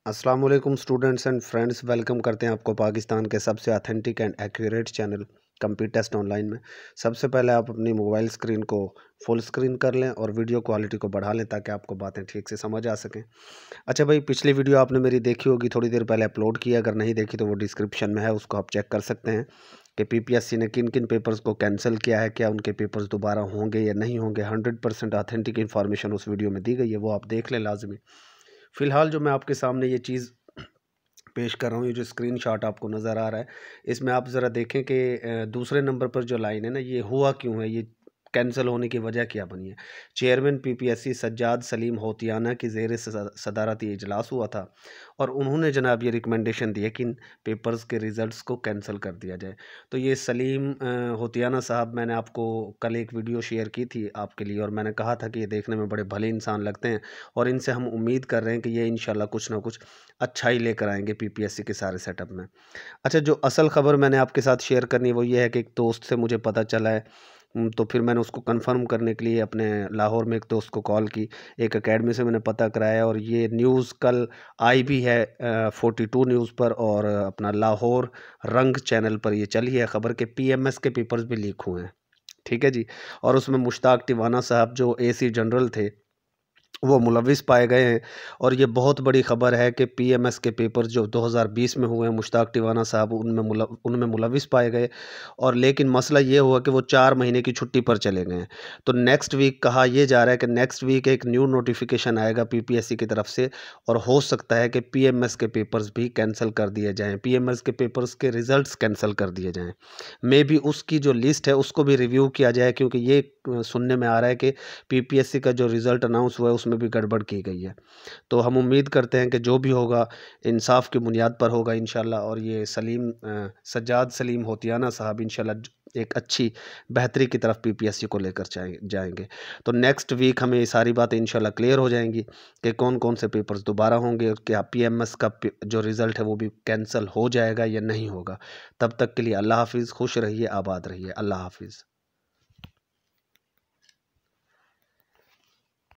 अस्सलाम वालेकुम students and friends, welcome करते हैं आपको पाकिस्तान के सबसे authentic and accurate channel computer test online में। सबसे पहले आप अपनी मोबाइल स्क्रीन को फुल स्क्रीन कर लें और वीडियो क्वालिटी को बढ़ा लें ताकि आपको बातें ठीक से समझ आ सकें। अच्छा भाई, पिछली वीडियो आपने मेरी देखी होगी, थोड़ी देर पहले अपलोड की है। अगर नहीं देखी तो वो डिस्क्रिप्शन में है, उसको आप चेक कर सकते हैं कि पीपीएससी ने किन किन पेपर्स को कैंसिल किया है, क्या उनके पेपर्स दोबारा होंगे या नहीं होंगे। 100% ऑथेंटिक इन्फॉर्मेशन उस वीडियो में दी गई है, वो आप देख लें लाजमी। फ़िलहाल जो मैं आपके सामने ये चीज़ पेश कर रहा हूँ, ये जो स्क्रीनशॉट आपको नज़र आ रहा है, इसमें आप ज़रा देखें कि दूसरे नंबर पर जो लाइन है ना, ये हुआ क्यों है, ये कैंसिल होने की वजह क्या बनी है। चेयरमैन पीपीएससी सज्जाद सलीम होतियाना की ज़ेर सदारत ये इजलास हुआ था और उन्होंने जनाब ये रिकमेंडेशन दी है कि इन पेपर्स के रिज़ल्ट्स को कैंसिल कर दिया जाए। तो ये सलीम होतियाना साहब, मैंने आपको कल एक वीडियो शेयर की थी आपके लिए और मैंने कहा था कि ये देखने में बड़े भले इंसान लगते हैं और इनसे हम उम्मीद कर रहे हैं कि ये इंशाल्लाह कुछ ना कुछ अच्छा ही लेकर आएंगे पीपीएससी के सारे सेटअप में। अच्छा, जो असल ख़बर मैंने आपके साथ शेयर करनी है वो ये है कि एक दोस्त से मुझे पता चला है। तो फिर मैंने उसको कंफर्म करने के लिए अपने लाहौर में एक दोस्त को कॉल की, एक एकेडमी से मैंने पता कराया और ये न्यूज़ कल आई भी है 42 न्यूज़ पर और अपना लाहौर रंग चैनल पर ये चली है ख़बर के पीएमएस के पेपर्स भी लीक हुए हैं। ठीक है जी। और उसमें मुश्ताक टिवाना साहब जो एसी जनरल थे, वो मुलविस पाए गए हैं और ये बहुत बड़ी ख़बर है कि पीएमएस के पेपर जो 2020 में हुए हैं, मुश्ताक टिवाना साहब उनमें मुलविस पाए गए। और लेकिन मसला ये हुआ कि वो 4 महीने की छुट्टी पर चले गए हैं। तो नेक्स्ट वीक कहा यह जा रहा है कि नेक्स्ट वीक एक न्यू नोटिफिकेशन आएगा पीपीएससी की तरफ से और हो सकता है कि पीएमएस के पेपर्स भी कैंसिल कर दिए जाएँ, पीएमएस के पेपर्स के रिज़ल्ट्स कैंसिल कर दिए जाएँ। मे बी उसकी जो लिस्ट है उसको भी रिव्यू किया जाए, क्योंकि ये सुनने में आ रहा है कि पीपीएससी का जो रिज़ल्ट अनाउंस हुआ है उसमें भी गड़बड़ की गई है। तो हम उम्मीद करते हैं कि जो भी होगा इंसाफ की बुनियाद पर होगा इंशाल्लाह और ये सज्जाद सलीम होतियाना साहब इंशाल्लाह एक अच्छी बेहतरी की तरफ पीपीएससी को लेकर जाएंगे। तो नेक्स्ट वीक हमें ये सारी बातें इंशाल्लाह क्लियर हो जाएंगी कि कौन कौन से पेपर्स दोबारा होंगे और क्या पीएमएस का जो रिज़ल्ट है वो भी कैंसिल हो जाएगा या नहीं होगा। तब तक के लिए अल्लाह हाफिज़, खुश रहिए, आबाद रहिए। अल्लाह हाफिज़।